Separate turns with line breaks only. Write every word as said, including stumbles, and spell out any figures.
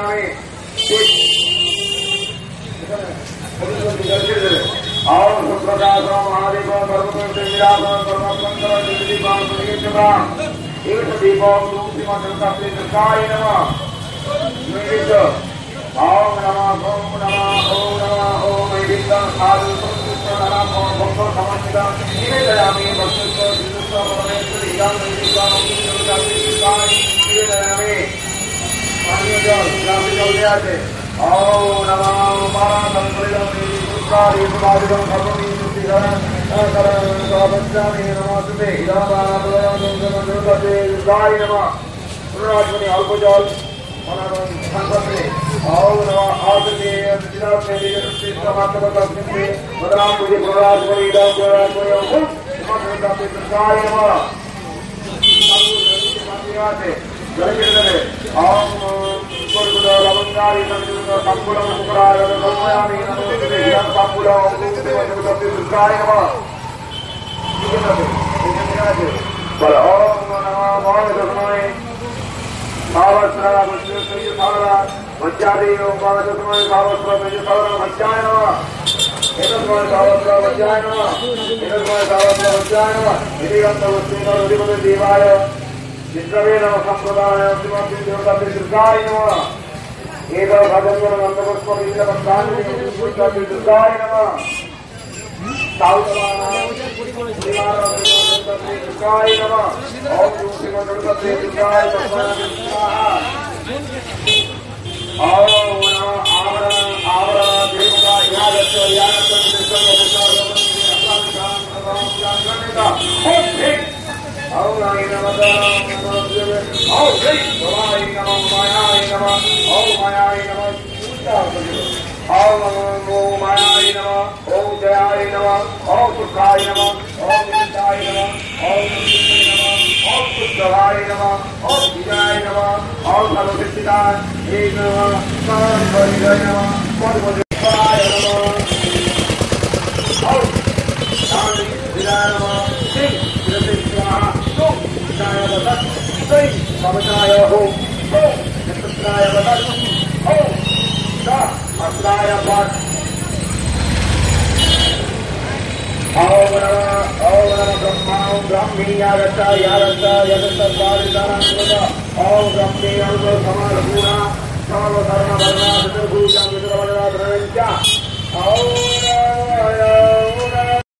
नामे और सुप्रकाश महादेव सर्वत्र विराजमान परमात्मा दीपान प्रतिष्ठा एक दीपम दूसरी मंत्र से दर्शाय नमः मेरित ओम नमः ओम नमः ओम नमः ओम मेरित साधु संतुष्ट नमः ओम भक्त समन्वित निवेदयामि भक्तस्व जितस्व परमेश्वर इदं दीपान दर्शाय निवेदयामि पानी जल ग्लास जल ले आते ओम नमः पारातंत्रिदं पुष्पादि पुष्पादिदं सर्वं सुतिकरं करं सवच्चामि नमस्ते इदाबादं नमस्ते गाय नमः पुनराजमनि अल्पजल अनादं संपत्ति ओम नमः आदते दिनाते दिगते समात्मकस्मिते मदनां पुजे पुनराजमनि इदं पुनराजमनि ओम नमस्ते गाय नमः साधु जलगिरदरे ओम गुरुगुरु लवंगारि संयुक्त संपुलं मुकुराय नमयामि नमोस्तुते हिरं संपुलं नमोस्तुते नमोस्तुते दुर्गाय नमः बल ओम नमः महादेवाय भावस्रा वज्रसय सागरा वज्रादि ओम भावस्रा भावस्रा वज्र सागरा वज्राय नमः एतस्मै भावस्रा वज्राय नमः एतस्मै भावस्रा वज्राय नमः इदिगं तवस्तेन उदिपते देवाय चित्रवे नमः संप्रदाय श्रीमती देवता दुर्गाय नमः एतौ भजन्वर नंदपुष्प विजयवंतानि दुर्गाय नमः साउतवाना दुर्गाय नमः ओम श्रीमती दुर्गाय नमः ओम नमः आवरण आवरण देवता यादच यादच ओम नाय नमः ओम जय भवाय नमः मायाय नमः ओम मायाय नमः ओम नमो मायाय नमः ओम जयाय नमः ओम पुत्राय नमः ओम नित्याय नमः ओम नित्याय नमः ओम पुत्राय नमः ओम विजयाय नमः ओम सर्वसिद्धिदाय नमः ओम परिजय नमः ओम परिजयाय नमः ओम शांति विजयाय नमः समझाय हो नित्राय बदल हो अस्त्राय पट ओम नमः ओम नमः ब्रह्मा ओम ब्राह्मी यागच्छ यागच्छ यगच्छ स्वादिदानं ओम ब्रह्मी ओम समालगुणा समवसरण वर्णा चतुर्भुजा चतुर्वदना द्रव्यञ्च ओम